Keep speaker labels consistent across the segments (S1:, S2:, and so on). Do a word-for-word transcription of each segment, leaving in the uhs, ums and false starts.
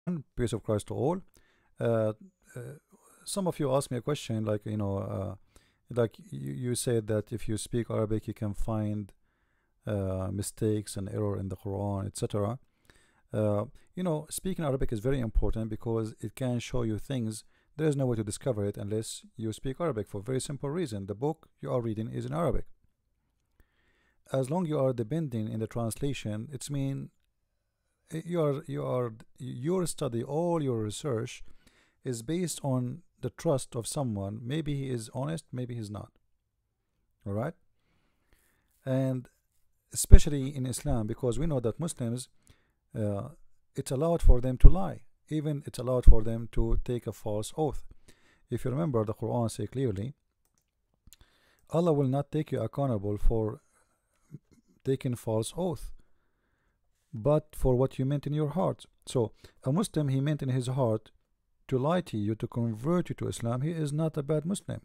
S1: Peace of Christ to all. Uh, uh, some of you asked me a question, like you know, uh, like you, you said that if you speak Arabic, you can find uh, mistakes and error in the Quran, et cetera. Uh, you know, speaking Arabic is very important because it can show you things. There is no way to discover it unless you speak Arabic for a very simple reason. The book you are reading is in Arabic. As long you are depending in the translation, it's mean eh, you are you are your study, all your research is based on the trust of someone. Maybe he is honest, maybe he's not. All right, and especially in Islam, because we know that Muslims, uh, it's allowed for them to lie. Even it's allowed for them to take a false oath. If you remember, the Quran say clearly, Allah will not take you accountable for taking false oath, but for what you meant in your heart. So a Muslim, he meant in his heart to lie to you, to convert you to Islam. He is not a bad Muslim.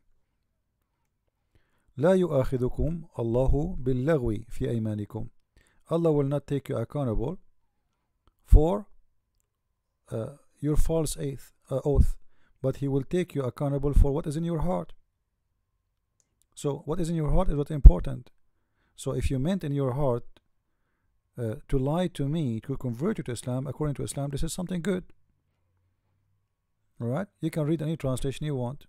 S1: لا يؤاخذكم الله باللغو في أيمانكم. Allah will not take you accountable for uh, your false oath, uh, oath, but He will take you accountable for what is in your heart. So what is in your heart is what's important. So if you meant in your heart uh, to lie to me, to convert you to Islam, according to Islam, this is something good. All right, you can read any translation you want.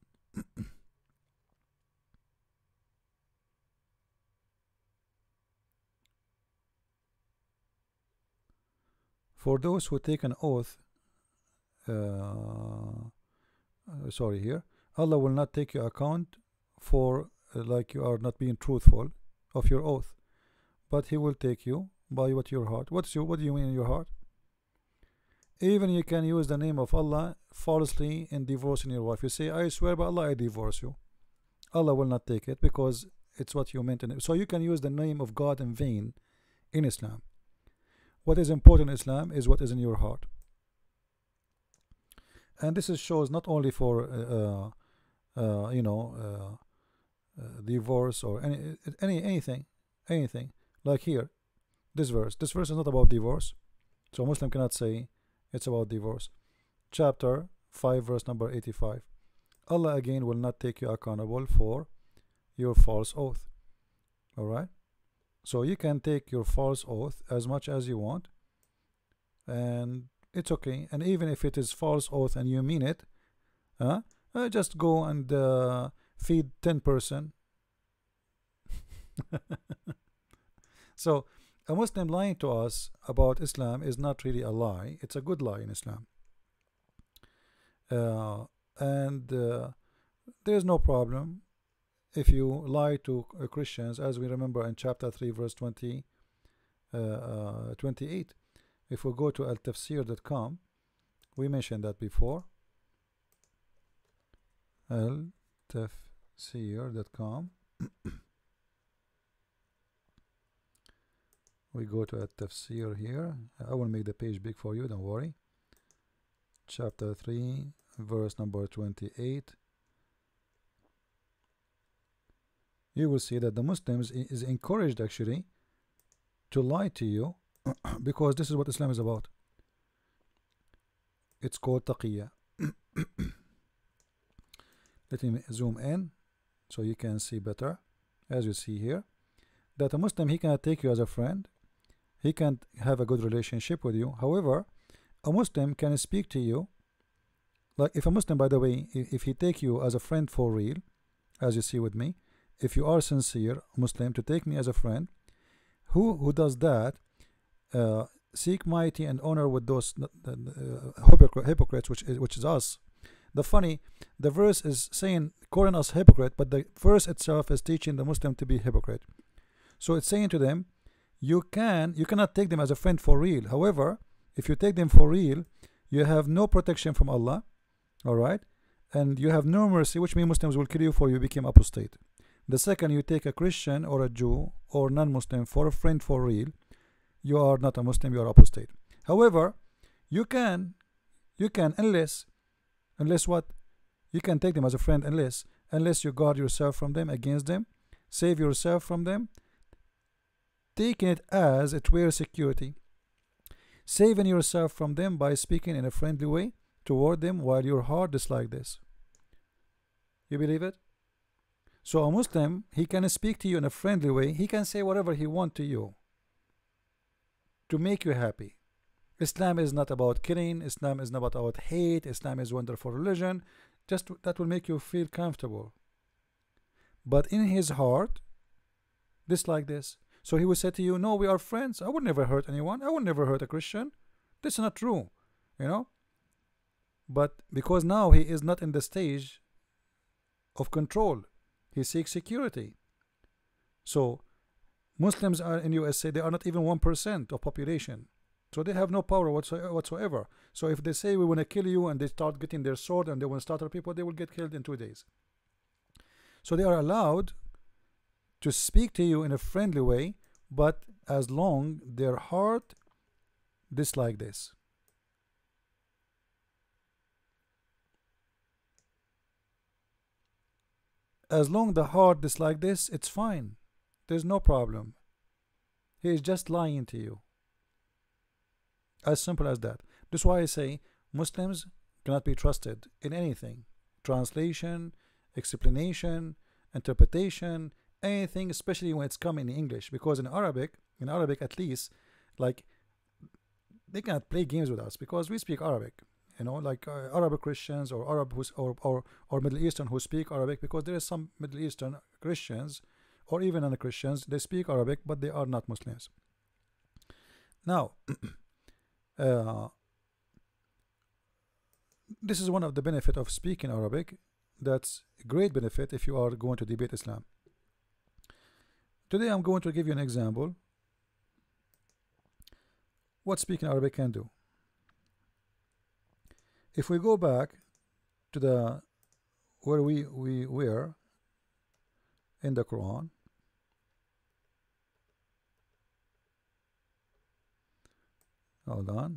S1: For those who take an oath, uh, uh, sorry here, Allah will not take your account for uh, like you are not being truthful of your oath, but He will take you by what your heart. What's your what do you mean in your heart? Even you can use the name of Allah falsely in divorcing your wife. You say, I swear by Allah I divorce you. Allah will not take it because it's what you meant in it. So you can use the name of God in vain in Islam. What is important in Islam is what is in your heart. And this is shows not only for uh, uh, you know uh, uh, divorce or any any anything anything like here this verse this verse is not about divorce, so a Muslim cannot say it's about divorce. Chapter five verse number eighty-five, Allah again will not take you accountable for your false oath. All right, so you can take your false oath as much as you want, and it's okay. And even if it is false oath and you mean it, uh, uh, just go and uh, feed ten person. So a Muslim lying to us about Islam is not really a lie. It's a good lie in Islam. Uh, and uh, there's no problem if you lie to uh, Christians, as we remember in chapter three verse twenty, uh, uh, twenty-eight. If we go to al tafsir dot com, we mentioned that before. al tafsir dot com. We go to al tafsir here. I will make the page big for you, don't worry. Chapter three verse number twenty-eight. You will see that the Muslims is encouraged actually to lie to you because this is what Islam is about. It's called taqiyya. Let me zoom in so you can see better. As you see here, that a Muslim, he cannot take you as a friend, he can't have a good relationship with you. However, a Muslim can speak to you like, if a Muslim, by the way, if, if he take you as a friend for real, as you see with me, if you are sincere Muslim to take me as a friend, who who does that, uh, seek mighty and honor with those uh, hypocrite, hypocrites, which is, which is us. The funny, the verse is saying calling us hypocrite, but the verse itself is teaching the Muslim to be hypocrite. So it's saying to them, you can you cannot take them as a friend for real. However, if you take them for real, you have no protection from Allah, all right, and you have no mercy, which means Muslims will kill you for you became apostate. The second you take a Christian or a Jew or non-Muslim for a friend for real, you are not a Muslim, you are apostate. However, you can you can unless unless what you can take them as a friend unless unless you guard yourself from them, against them, save yourself from them, taking it as it were security. saving yourself from them by speaking in a friendly way toward them while your heart is like this. You believe it? So a Muslim, he can speak to you in a friendly way. He can say whatever he wants to you to make you happy. Islam is not about killing. Islam is not about hate. Islam is wonderful religion. Just that will make you feel comfortable. But in his heart, this like this. So he will say to you, no, we are friends. I would never hurt anyone. I would never hurt a Christian. This is not true, you know. But because now he is not in the stage of control, he seeks security. So Muslims are in U S A, they are not even one percent of population. So they have no power whatsoever. So if they say we want to kill you and they start getting their sword and they want to slaughter people, they will get killed in two days. So they are allowed to speak to you in a friendly way, but as long their heart dislike this. As long the heart dislike this, it's fine. There's no problem. He is just lying to you. As simple as that. That's why I say Muslims cannot be trusted in anything. Translation, explanation, interpretation, anything, especially when it's coming in English, because in Arabic, in Arabic at least, like they cannot play games with us because we speak Arabic, you know, like uh, Arab Christians or Arab who's, or, or or Middle Eastern who speak Arabic, because there is some Middle Eastern Christians or even non-Christians, they speak Arabic but they are not Muslims. Now uh, this is one of the benefit of speaking Arabic. That's a great benefit if you are going to debate Islam. Today I'm going to give you an example what speaking Arabic can do. If we go back to the where we we were in the Quran, hold on.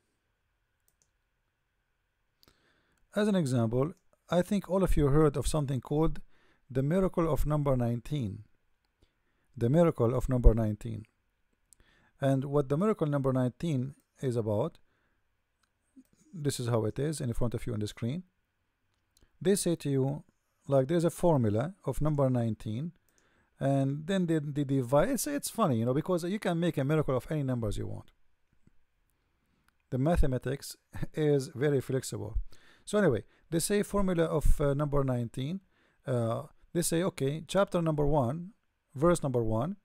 S1: As an example, I think all of you heard of something called the miracle of number nineteen. The miracle of number nineteen. And what the miracle number nineteen is about, this is how it is in front of you on the screen. They say to you, like, there's a formula of number nineteen, and then they, they divide. It's, it's funny, you know, because you can make a miracle of any numbers you want. The mathematics is very flexible. So anyway, they say formula of uh, number nineteen. Uh, they say, okay, chapter number one, verse number one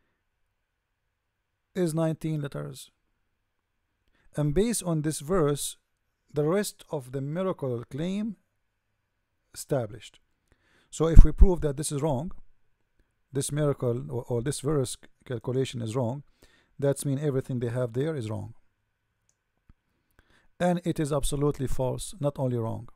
S1: is nineteen letters. And based on this verse, the rest of the miracle claim established. So if we prove that this is wrong, this miracle or, or this verse calculation is wrong, that's mean everything they have there is wrong. And it is absolutely false, not only wrong.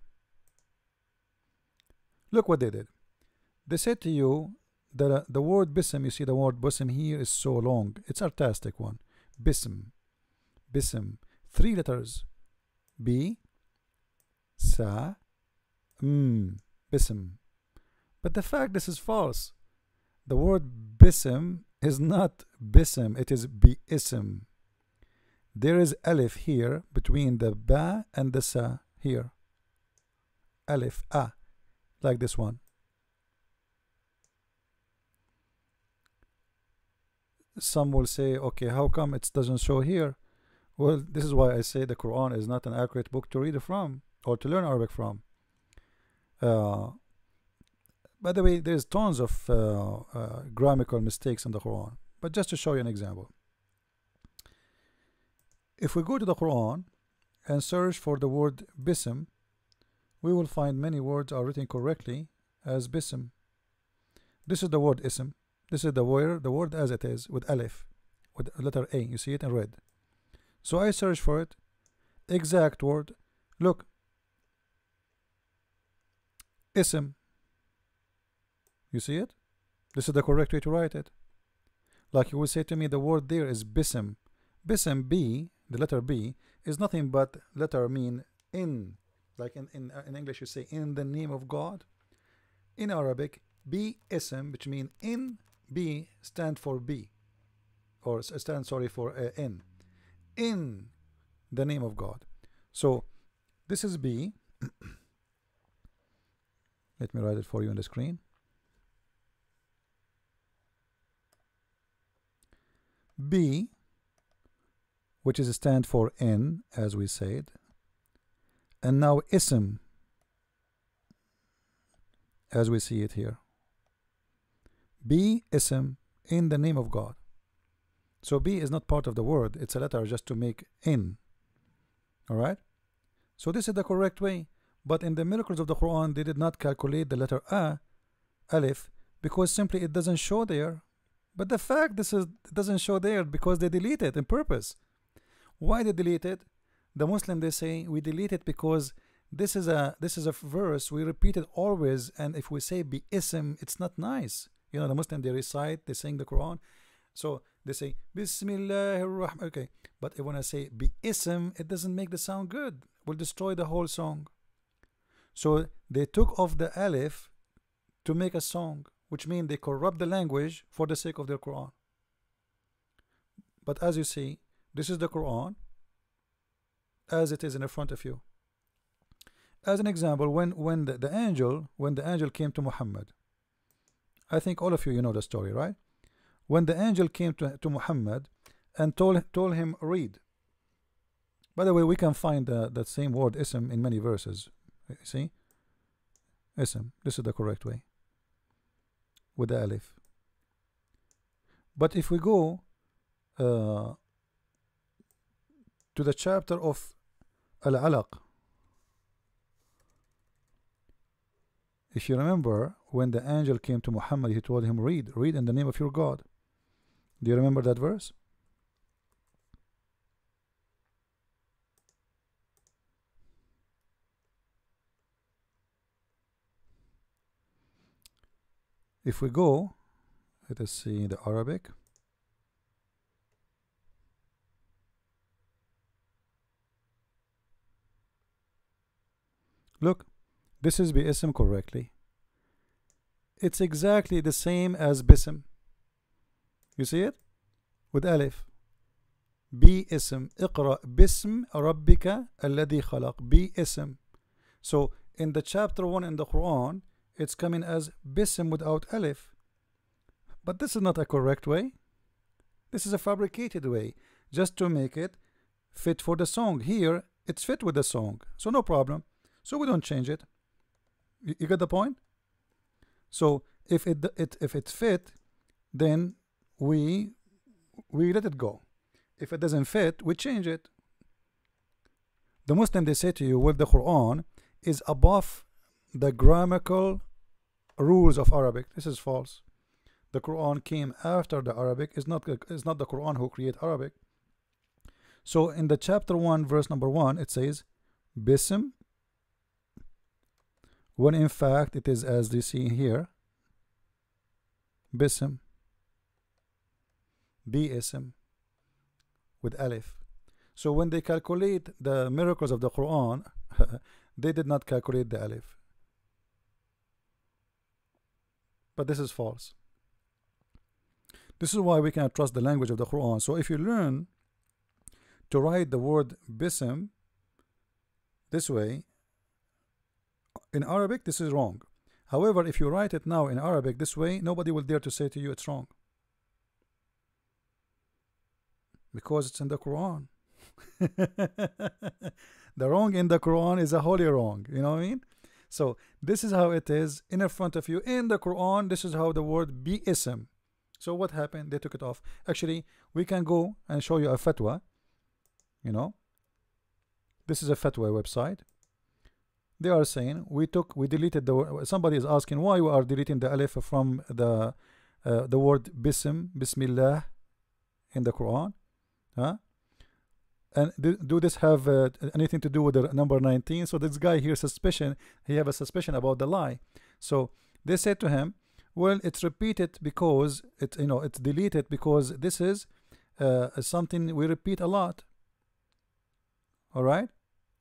S1: Look what they did. They said to you that uh, the word bism, you see the word bism here is so long. It's artistic one. Bism. Bism. Three letters. B, Sa, M. Bism. But the fact this is false. The word bism is not bism, it is biism. There is alif here between the ba and the sa here. Alif, a, like this one. Some will say, okay, how come it doesn't show here? Well, this is why I say the Quran is not an accurate book to read from or to learn Arabic from. Uh, by the way, there's tons of uh, uh, grammatical mistakes in the Quran, but just to show you an example. If we go to the Quran and search for the word bism, we will find many words are written correctly as bism. This is the word ism. This is the word, the word as it is with alif, with letter A. You see it in red. So I search for it. Exact word. Look. Ism. You see it? This is the correct way to write it. Like you will say to me, the word there is bism. Bism, B, the letter B, is nothing but letter mean in. Like in, in, in English you say in the name of God. In Arabic, B ism, which means in, B stand for B. Or stand, sorry, for uh, in. In the name of God. So this is B. Let me write it for you on the screen. B, which is stand for in, as we said, and now ism, as we see it here. B ism, in the name of God. So B is not part of the word, it's a letter just to make in. Alright? So this is the correct way. But in the miracles of the Quran, they did not calculate the letter A, alif, because simply it doesn't show there. But the fact this is it doesn't show there because they delete it on purpose. Why they delete it? The Muslim, they say we delete it because this is a this is a verse we repeat it always, and if we say bi ism, it's not nice. You know, the Muslim, they recite, they sing the Quran, so they say Bismillahir Rahman. Okay, but if when I say bi ism, it doesn't make the sound good. Will destroy the whole song. So they took off the alif to make a song, which means they corrupt the language for the sake of their Quran. But as you see, this is the Quran as it is in the front of you. As an example, when when the, the angel when the angel came to Muhammad, I think all of you you know the story, right? When the angel came to, to Muhammad and told told him read. By the way, we can find uh, that same word ism in many verses. See, ism. This is the correct way with the alif. But if we go uh, to the chapter of Al-Alaq, if you remember, when the angel came to Muhammad, he told him, read, read in the name of your God. Do you remember that verse? If we go, let us see the Arabic. Look, this is bi-ism correctly. It's exactly the same as bism. You see it? With alif. Bi-ism. Iqra bism rabbika alladhi khalaq. Bi-ism. So in the chapter one in the Quran, it's coming as bism without alif. But this is not a correct way. This is a fabricated way, just to make it fit for the song. Here, it's fit with the song, so no problem. So we don't change it. You, you get the point? So if it, it if it's fit, then we we let it go. If it doesn't fit, we change it. The Muslim, they say to you, well, the Quran is above the grammatical rules of Arabic. This is false. The Quran came after the Arabic. It's not it's not the Quran who created Arabic. So in the chapter one, verse number one, it says bism, when in fact it is as they see here, bism, bi-ism with alif. So when they calculate the miracles of the Quran, they did not calculate the alif. But this is false. This is why we cannot trust the language of the Quran. So if you learn to write the word bism this way in Arabic, this is wrong. However, if you write it now in Arabic this way, nobody will dare to say to you it's wrong, because it's in the Quran. The wrong in the Quran is a holy wrong. You know what I mean? So this is how it is in front of you in the Quran. This is how the word bi-ism. So what happened? They took it off. Actually, we can go and show you a fatwa. You know, this is a fatwa website. They are saying we took we deleted the. Somebody is asking why you are deleting the alif from the uh, the word bism, bismillah in the Quran, huh? And do, do this have uh, anything to do with the number nineteen? So this guy here, suspicion, he have a suspicion about the lie. So they said to him, well, it's repeated because it you know it's deleted because this is uh, something we repeat a lot. All right.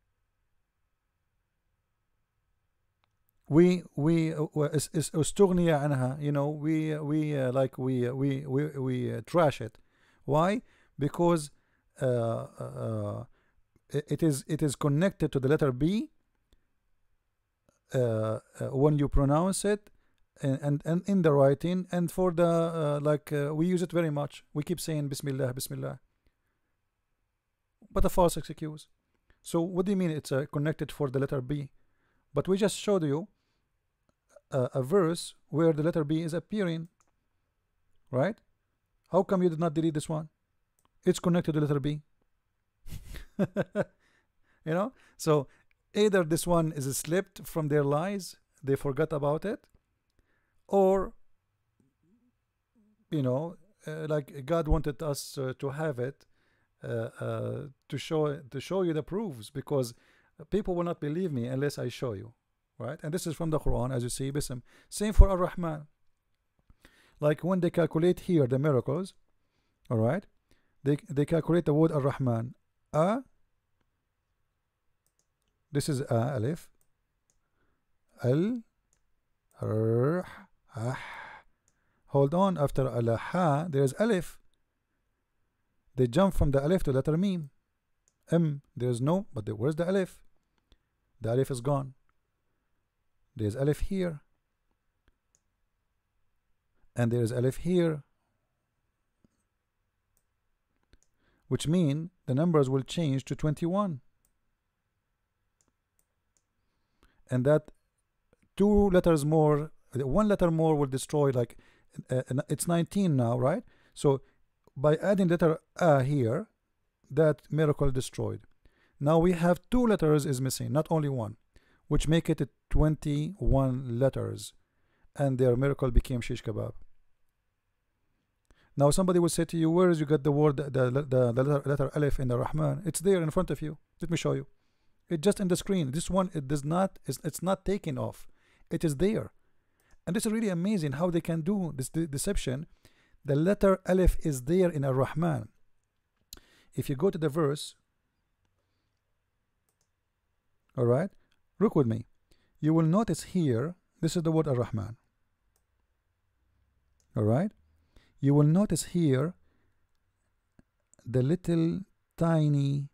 S1: We we is is استغني عنها, you know, we we uh, like we we we we uh, trash it. Why? Because uh, uh, it is it is connected to the letter B uh, uh, when you pronounce it, and, and and in the writing, and for the uh, like uh, we use it very much. We keep saying Bismillah, Bismillah, but a false excuse. So what do you mean it's uh, connected for the letter B? But we just showed you a, a verse where the letter B is appearing, right? How come you did not delete this one? It's connected to the letter B. You know, so either this one is slipped from their lies, they forgot about it, or you know, uh, like God wanted us uh, to have it uh, uh, to show to show you the proofs, because people will not believe me unless I show you, right? And this is from the Quran, as you see. Bism. Same for Ar-Rahman. Like when they calculate here the miracles, all right, they they calculate the word Ar-Rahman. A, this is A, Alif, Al, R, Ah. Hold on, after Al, Ha, there is Alif. They jump from the Alif to letter Mim. M, there is no, but there, where's the Alif? The Alif is gone. There is Alif here, and there is Alif here, which mean the numbers will change to twenty-one, and that two letters more, one letter more will destroy, like uh, it's nineteen now, right? So by adding letter A here, that miracle destroyed. Now we have two letters is missing, not only one, which make it twenty-one letters, and their miracle became shish kebab. Now somebody will say to you, where is you got the word, the, the, the, the letter, letter Alif in the Rahman? It's there in front of you. Let me show you. It's just in the screen. This one, it does not, it's, it's not taken off. It is there. And this is really amazing how they can do this de deception. The letter Alif is there in Ar-Rahman. If you go to the verse, all right, look with me. You will notice here, this is the word Ar-Rahman. All right. You will notice here the little tiny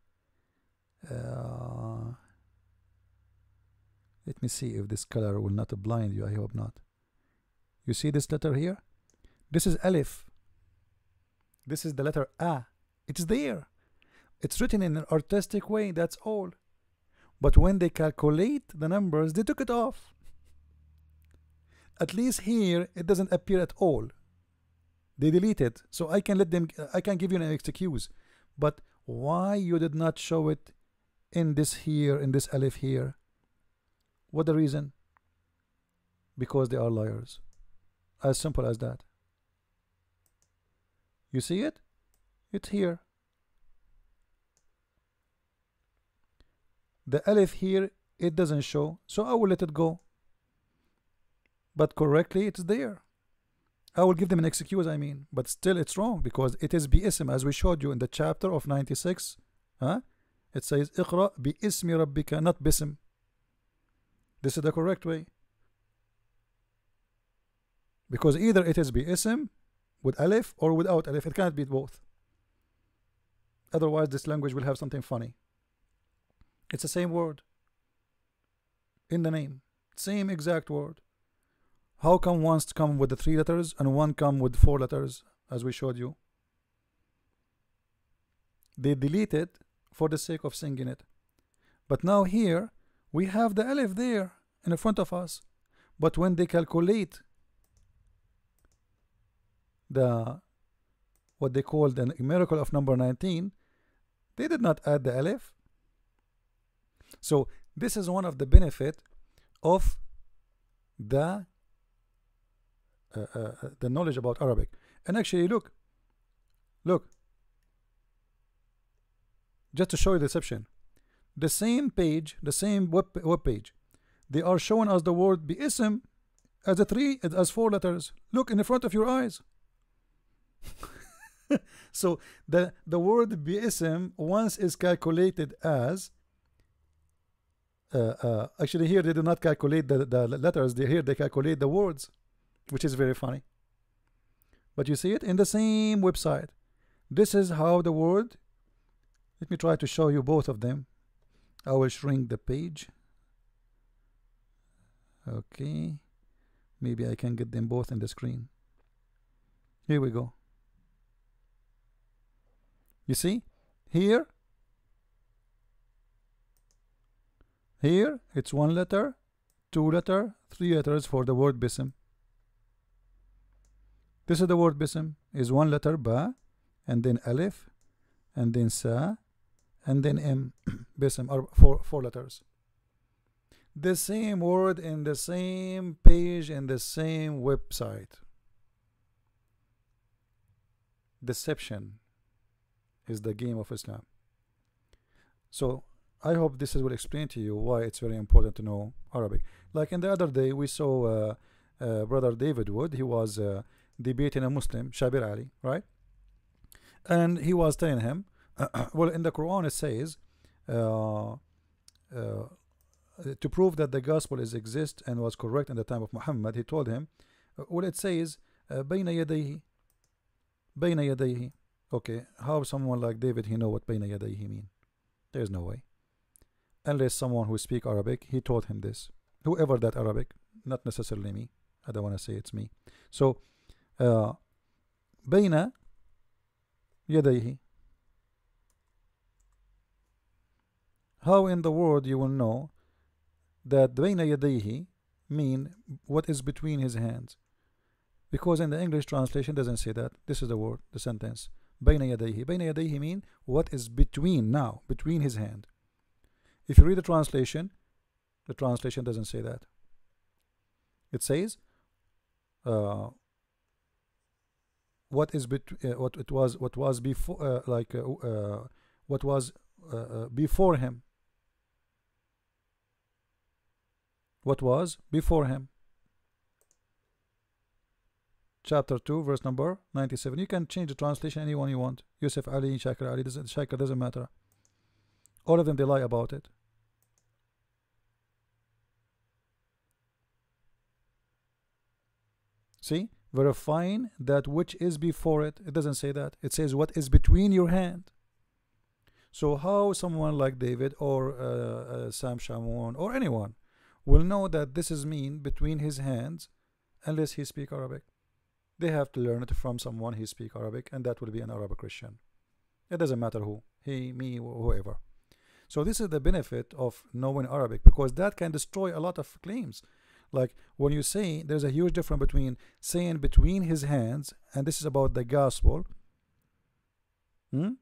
S1: uh, let me see if this color will not blind you. I hope not. You see this letter here? This is Alif. This is the letter A. It's there. It's written in an artistic way, that's all. But when they calculate the numbers, they took it off. At least here it doesn't appear at all. They delete it, so I can let them, I can give you an excuse. But why you did not show it in this here, in this Alif here? What the reason? Because they are liars. As simple as that. You see it? It's here. The Alif here, it doesn't show, so I will let it go. But correctly, it's there. I will give them an excuse, I mean, but still it's wrong, because it is bi-ism, as we showed you in the chapter of ninety-six. Huh? It says Iqra bi-ismi rabbika, not bism. This is the correct way, because either it is bi-ism with alif or without alif. It cannot be both. Otherwise this language will have something funny. It's the same word in the name, same exact word. How come one's come with the three letters and one come with four letters, as we showed you? They delete it for the sake of singing it. But now here we have the alif there in front of us. But when they calculate the what they call the miracle of number nineteen, they did not add the alif. So this is one of the benefit of the Uh, uh, the knowledge about Arabic. And actually look look just to show you the deception, the same page, the same web, web page, they are showing us the word bi-ism as a three, as four letters. Look in the front of your eyes. So the the word bi-ism once is calculated as uh, uh, actually here they do not calculate the, the letters, they here they calculate the words, which is very funny. But you see it in the same website. This is how the word Let me try to show you both of them. I will shrink the page. Okay, maybe I can get them both in the screen. Here we go. You see here, here it's one letter, two letter, three letters for the word bism. This is the word bism, is one letter ba, and then alif, and then sa, and then m. Bism are four four letters. The same word in the same page in the same website. Deception is the game of Islam. So I hope this will explain to you why it's very important to know Arabic. Like in the other day we saw uh, uh, brother David Wood. He was uh, debating a Muslim, Shabir Ali, right? And he was telling him, well, in the Quran it says uh, uh, to prove that the gospel is exist and was correct in the time of Muhammad. He told him, well, it says بين يديه بين يديه. Okay, how someone like David he know what بين يديه mean? There's no way, unless someone who speak Arabic he taught him this, whoever that Arabic, not necessarily me. I don't want to say it's me. So uh, بين يديه. How in the world you will know that بين يديه mean what is between his hands? Because in the English translation doesn't say that. This is the word, the sentence. بين يديه. بين يديه mean what is between now, between his hand. If you read the translation, the translation doesn't say that. It says uh, what is between uh, what it was what was before uh, like uh, uh, what was uh, uh, before him. What was before him. Chapter two, verse number ninety-seven. You can change the translation anyone you want. Yusuf Ali, Shakir Ali, doesn't, Shakir doesn't matter. All of them, they lie about it. See? Verifying that which is before it. It doesn't say that. It says what is between your hand. So how someone like David or uh, uh, Sam Shamoun or anyone will know that this is mean between his hands unless he speak Arabic? They have to learn it from someone who speak Arabic, and that will be an Arabic Christian. It doesn't matter who, he, me, whoever. So this is the benefit of knowing Arabic, because that can destroy a lot of claims. Like when you say, there's a huge difference between saying between his hands, and this is about the gospel, hmm?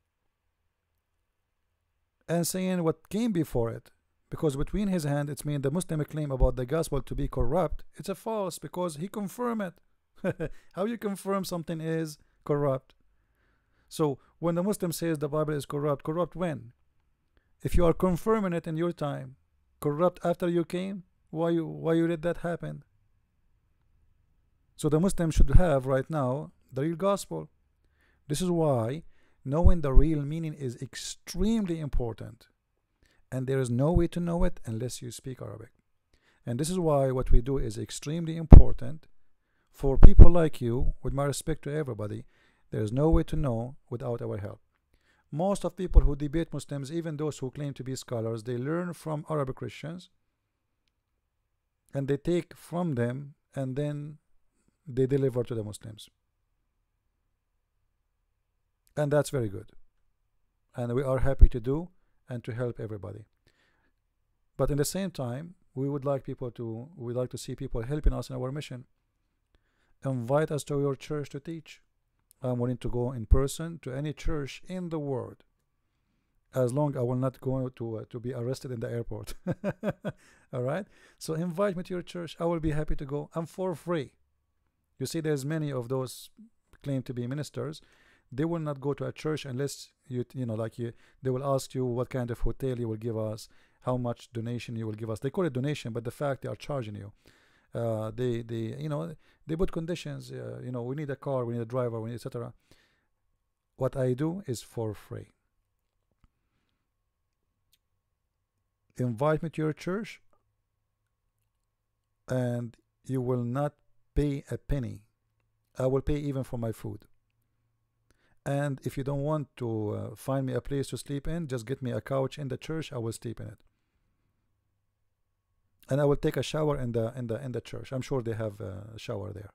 S1: and saying what came before it. Because between his hand, it's mean the Muslim claim about the gospel to be corrupt. It's a false, because he confirmed it. How you confirm something is corrupt? So when the Muslim says the Bible is corrupt, corrupt when? If you are confirming it in your time, corrupt after you came, why you why you let that happen? So the Muslim should have right now the real gospel. This is why knowing the real meaning is extremely important, and there is no way to know it unless you speak Arabic. And this is why what we do is extremely important. For people like you, with my respect to everybody, there is no way to know without our help. Most of people who debate Muslims, even those who claim to be scholars, they learn from Arabic Christians, and they take from them, and then they deliver to the Muslims. And that's very good. And we are happy to do and to help everybody. But in the same time, we would like people to, we would like to see people helping us in our mission. Invite us to your church to teach. I'm willing to go in person to any church in the world, as long I will not go to uh, to be arrested in the airport. All right, so invite me to your church. I will be happy to go, and for free. You see, there's many of those claim to be ministers. They will not go to a church unless you you know like you they will ask you what kind of hotel you will give us, how much donation you will give us. They call it donation, but the fact they are charging you. Uh, they they you know they put conditions. Uh, you know we need a car, we need a driver, we need et cetera. What I do is for free. Invite me to your church, and you will not pay a penny. I will pay even for my food. And if you don't want to uh, find me a place to sleep in, just get me a couch in the church. I will sleep in it, and I will take a shower in the in the in the church. I'm sure they have a shower there.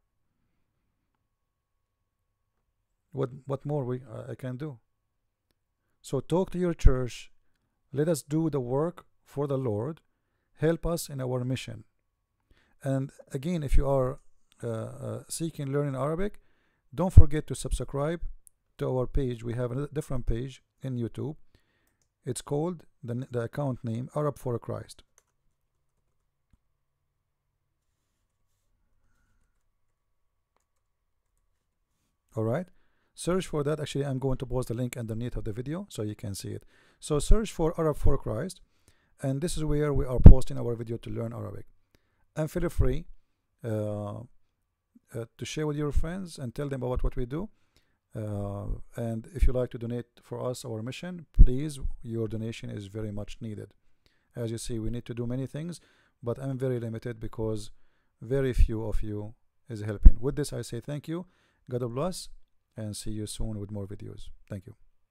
S1: What what more we uh, I can do? So talk to your church. Let us do the work for the Lord. Help us in our mission. And again, if you are uh, uh, seeking learning Arabic, don't forget to subscribe to our page. We have a different page in YouTube. It's called the, the account name Arab for Christ. Alright, search for that. Actually, I'm going to post the link underneath of the video so you can see it. So search for Arab for Christ, and this is where we are posting our video to learn Arabic. And feel free uh, uh, to share with your friends and tell them about what we do. Uh, and if you like to donate for us, our mission, please, your donation is very much needed. As you see, we need to do many things, but I'm very limited because very few of you is helping. With this, I say thank you, God bless, and see you soon with more videos. Thank you.